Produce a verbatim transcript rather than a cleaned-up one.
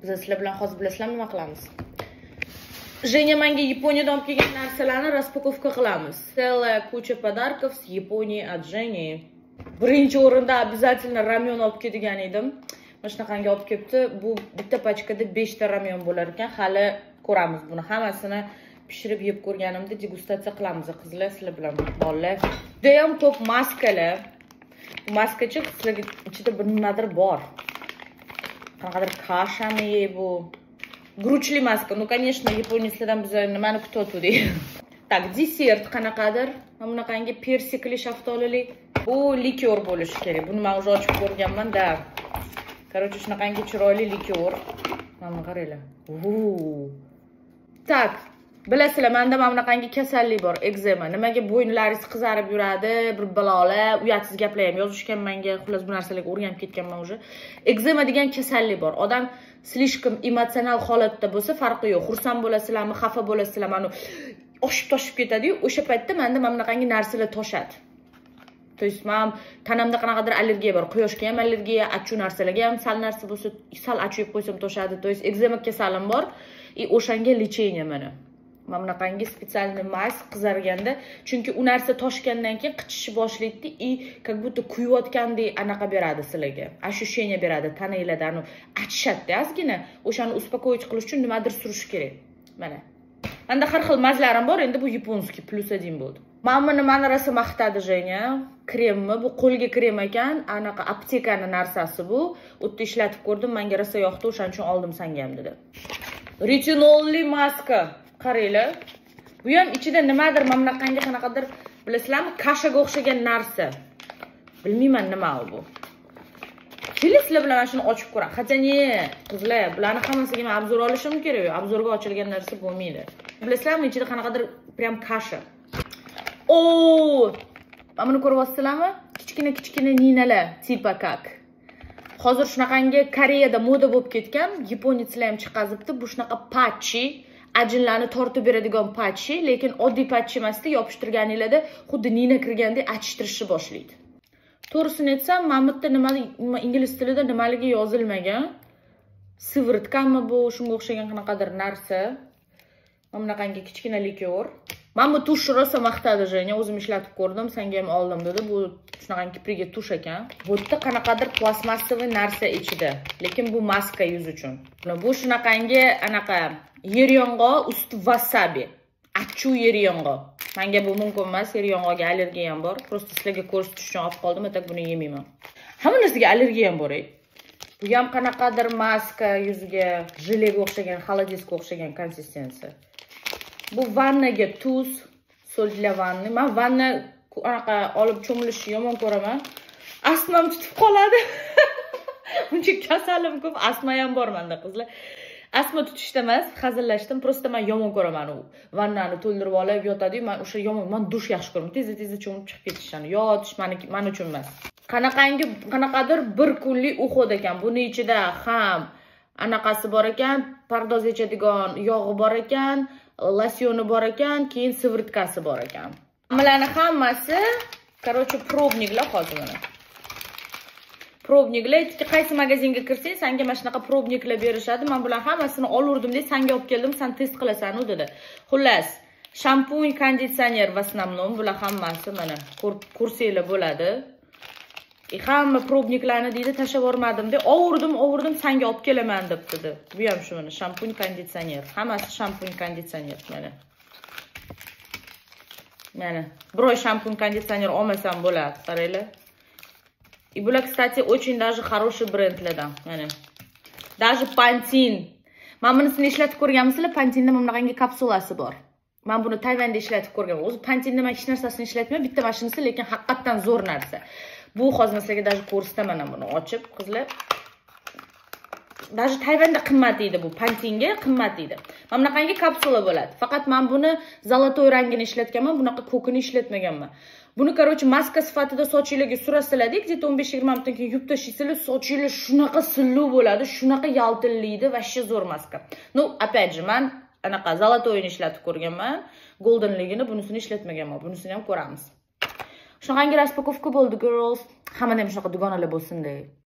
Biz sizlar bilan hozir bilasizlarmi nima qilamiz? Jenya menga Yaponiyadan olib kelgan narsalarni raspakovka qilamiz. Целая куча подарков с Японии от Жени. Birinchi o'rinda обязательно ramyon olib kelgan edim. Mana shunaqangi olib kelibdi. Bu bitta pachkada besh ta ramyon bo'lar ekan. Hali ko'ramiz buni hammasini pishirib yeb ko'rganimda degustatsiya qilamiz qizlar sizlar bilan bolalar. Juda ham ko'p maskalar. Maskachi sizlarga ichida bir nimadir bor. Qanaqadir kashami bu. Gruchli maska. Ну, конечно, yaponiylardan biz nimani kutayotdik. Tak, desert qanaqadir. Mana bunaqangi persikli, shaftolili. Bu likyor bo'lishi kerak. Buni men уже ochib ko'rganman da. Короче, shunaqangi chiroyli likyor. Mana qaranglar. Oo. Tak, bilasizlar, menda mana bunaqangi kasallik bor, ekzema. Nimaga bo'ynlaringiz qizarib yuradi, bir balolar, uyatsiz gaplar ham yozishgan menga. Xullas bu narsalarga o'rganib ketganman уже. Ekzema degan kasallik bor. Odam slishkom emotsional holatda bo'lsa, farqi yo'q. Xursand bo'lasizlarmi, xafa bo'lasizlarmi, anu oshib-toshib ketadi-yu, o'sha paytda menda mana bunaqangi narsalar toshadi. То есть men tanamda qanaqadir allergiya bor. Quyoshga ham allergiya, achu narsalarga ham sal narsa bo'lsa, sal achu yeb qo'ysam toshadi. То есть ekzema kasalim bor. И o'shanga lecheniya mana. Mana bunaqangi spesialniy mas qizarganda, chunki u narsa toshgandan keyin qichishni boshlaydi и как будто kuyayotgandek anaqa beradi sizlarga. Ощущение beradi tananglarda, anu achishadi ozgina. O'shani uspokоить qilish uchun nimadir surish kerak. Mana. Menda har xil mazlarim bor, endi bu yaponskiy plus один bo'ldi. Mana buni mana rosa maqtadi Jenya. Kremmi? Bu qo'lga krem ekan, anaqa aptekani narsasi bu. O'tda ishlatib ko'rdim, menga rosa yoqdi, o'shaning uchun oldim senga ham dedi. Retinolli maska. Qaranglar. Bu ham ichida nimadir, mana bunaqangi qanaqadir, bilasizlarmi, kashaga o'xshagan narsa. Bilmayman nima bu. Kelisizlar bilan shuni ochib ko'ring. Hatto ne, qizlar, bularni hammasiga men obzor olishim kerak. Obzorga ochilgan narsa bo'lmaydi. Bilasizlarmi, ichida qanaqadir prям kasha. Oo! Mana buni ko'ryapsizlarmi? Kichkina-kichkina ninalar, tipa kak. Hozir shunaqangi Koreyada moda bo'lib ketgan, yaponiylar ham chiqazibdi. Bu shunaqa patchi, ajinlarni tortib beradigan patchi, lekin oddiy patchi emasda, yopishtirganinglarda xuddi nina kirgandek achishtirishni boshlaydi. To'g'risini aytsam, mana bu yerda nima ingliz tilida nimaligi yozilmagan. Sivritkami bu, shunga o'xshagan qanaqadir narsa. Mana bunaqangi kichkina likyor. Men bu tush rosa maqtadi Jenya, o'zim ishlatib ko'rdim, senga ham oldim dedi. Bu shunaqangi kipriga tush ekan. Bu yerda qanaqadir plastmassaviy narsa ichida, lekin bu maska yuz uchun. Bu shunaqangi anaqa yer yong'oq usti wasabi. Achu yer yong'oq. Menga bu mumkin emas, yer yong'oqga allergiyam bor. Prosta sizlarga ko'rsatish uchun olib qoldim, atak buni yemayman. Hamma narsaga allergiyam bor. Bu ham qanaqadir maska, yuziga jilega o'xshagan, xolodiska o'xshagan konsistensiya. Bu vannaga tuz, sol для vanni. Men vanna anaqa olib cho'milishni yomon ko'raman. Astmam tutib qoladi. Buncha kasalim ko'p, astma ham bor menda qizlar. Astma tutishda emas, hazillashdim. Prosta men yomon ko'raman u. Vannani to'ldirib olib yotadi-yu, men o'sha yomon, men dush yaxshi ko'raman. Tez-tez cho'mib chiqib ketishani. Yotish meniki, men uchun emas. Qanaqangi, qanaqadir bir kunlik uxod ekan. Buni ichida ham anaqasi bor ekan, pardoz echadigan yog'i bor ekan, losyoni bor ekan, keyin sivritkasi bor ekan. Bularni hammasi, короче, probniklar hozir mana. Probniklar, qaysi magazinga kirsang, senga mana shunaqa probniklar berishadi. Men bular hammasini olurdim deb senga olib keldim, sen test qilasan u dedi. Xullas, shampun, konditsioner va основном bular hammasi mana kursinglar bo'ladi. E hamma probniklarni deydi, tashlab yormadim deb, ovurdim, ovurdim, senga olib kelaman deb dedi. Bu ham shu mana shampun, konditsioner. Hammasi shampun, konditsioner mana. Mana, biroy shampun, konditsioner olmasam bo'ladi, qaranglar. И bular, кстати, очень даже хороший brendlardan. Mana. Даже Pantene. Men bunisini ishlatib ko'rganmisizlar? Pantene'da mana bunaqangi kapsulasi bor. Men buni Tayvanda ishlatib ko'rganman. O'zi Pantene'da men hech narsasini ishlatmayman, bitta mashinasi, lekin haqiqatan zo'r narsa. Bu hozir sizlarga даже ko'rsataman buni ochib, qizlar. Даже Tayvanda qimmat edi bu, Pantene'ga qimmat edi. Mana bunaqangi kapsula bo'ladi. Faqat men buni zolotoy rangini ishlatganman, bunaqa ko'kini ishlatmaganman. Buni, короче, maska sifatida sochingizga surasizlar-da, где-то o'n besh yigirma minutdan keyin yuvib tashlaysizlar, sochingiz shunaqa silliq bo'ladi, shunaqa yaltillaydi, вообще zo'r maska. Ну, опять же, men anaqa zolotoyni ishlatib ko'rganman, goldenligini, bunisini ishlatmaganman. Bunisini ham ko'ramiz. Shunaqangi raspakovka bo'ldi, girls. Hamma ham shunaqa dugonalar bo'lsin-da.